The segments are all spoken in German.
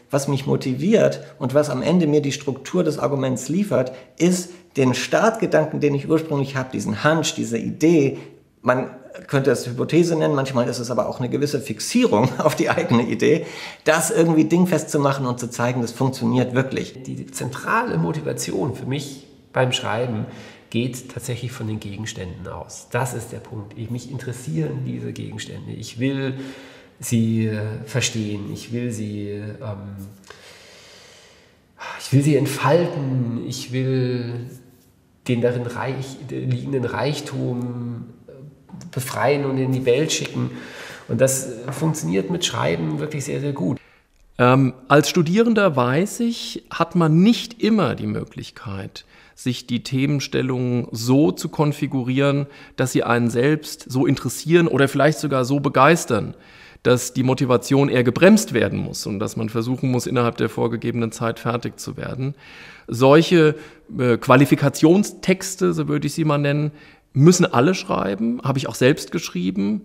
was mich motiviert und was am Ende mir die Struktur des Arguments liefert, ist den Startgedanken, den ich ursprünglich habe, diesen Hunch, diese Idee. Man könnte es Hypothese nennen, manchmal ist es aber auch eine gewisse Fixierung auf die eigene Idee, das irgendwie dingfest zu machen und zu zeigen, das funktioniert wirklich. Die zentrale Motivation für mich beim Schreiben geht tatsächlich von den Gegenständen aus. Das ist der Punkt. Mich interessieren diese Gegenstände. Ich will sie verstehen. Ich will sie entfalten. Ich will den darin liegenden Reichtum befreien und in die Welt schicken. Und das funktioniert mit Schreiben wirklich sehr, sehr gut. Als Studierender weiß ich, hat man nicht immer die Möglichkeit, sich die Themenstellungen so zu konfigurieren, dass sie einen selbst so interessieren oder vielleicht sogar so begeistern, dass die Motivation eher gebremst werden muss und dass man versuchen muss, innerhalb der vorgegebenen Zeit fertig zu werden. Solche Qualifikationstexte, so würde ich sie mal nennen, müssen alle schreiben, habe ich auch selbst geschrieben.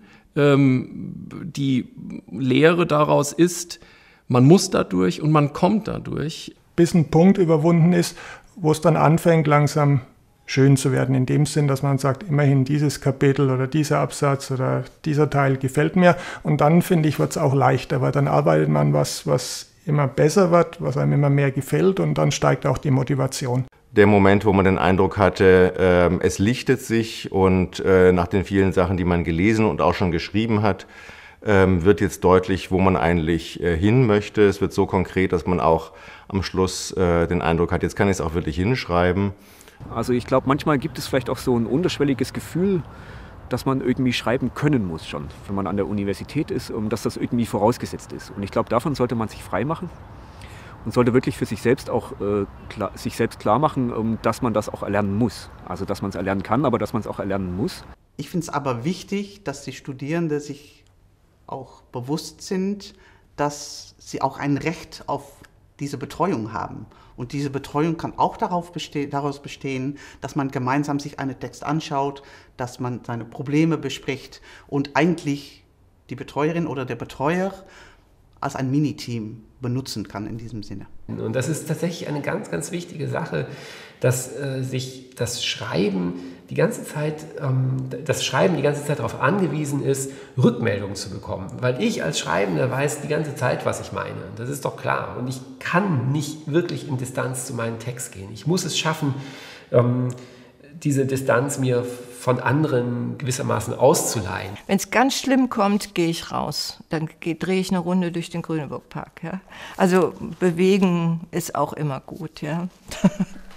Die Lehre daraus ist, man muss dadurch und man kommt dadurch. Bis ein Punkt überwunden ist, wo es dann anfängt, langsam schön zu werden, in dem Sinn, dass man sagt, immerhin dieses Kapitel oder dieser Absatz oder dieser Teil gefällt mir. Und dann, finde ich, wird es auch leichter, weil dann arbeitet man was immer besser wird, was einem immer mehr gefällt und dann steigt auch die Motivation. Der Moment, wo man den Eindruck hatte, es lichtet sich und nach den vielen Sachen, die man gelesen und auch schon geschrieben hat, wird jetzt deutlich, wo man eigentlich hin möchte. Es wird so konkret, dass man auch am Schluss den Eindruck hat, jetzt kann ich es auch wirklich hinschreiben. Also ich glaube, manchmal gibt es vielleicht auch so ein unterschwelliges Gefühl, dass man irgendwie schreiben können muss schon, wenn man an der Universität ist, dass das irgendwie vorausgesetzt ist. Und ich glaube, davon sollte man sich frei machen und sollte wirklich für sich selbst auch sich selbst klar machen, dass man das auch erlernen muss. Also dass man es erlernen kann, aber dass man es auch erlernen muss. Ich finde es aber wichtig, dass die Studierenden sich auch bewusst sind, dass sie auch ein Recht auf diese Betreuung haben. Und diese Betreuung kann auch daraus bestehen, dass man gemeinsam sich einen Text anschaut, dass man seine Probleme bespricht und eigentlich die Betreuerin oder der Betreuer als ein Miniteam benutzen kann in diesem Sinne. Und das ist tatsächlich eine ganz, ganz wichtige Sache, dass sich das Schreiben die ganze Zeit darauf angewiesen ist, Rückmeldungen zu bekommen. Weil ich als Schreibender weiß die ganze Zeit, was ich meine. Das ist doch klar. Und ich kann nicht wirklich in Distanz zu meinem Text gehen. Ich muss es schaffen, diese Distanz mir von anderen gewissermaßen auszuleihen. Wenn es ganz schlimm kommt, gehe ich raus. Dann drehe ich eine Runde durch den Grüneburgpark. Ja? Also bewegen ist auch immer gut. Ja?